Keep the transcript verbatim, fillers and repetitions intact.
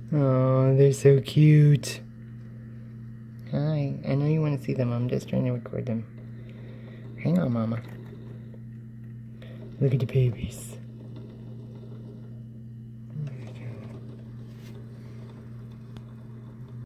Oh, they're so cute. Hi, I know you want to see them. I'm just trying to record them. Hang on, Mama. Look at the babies.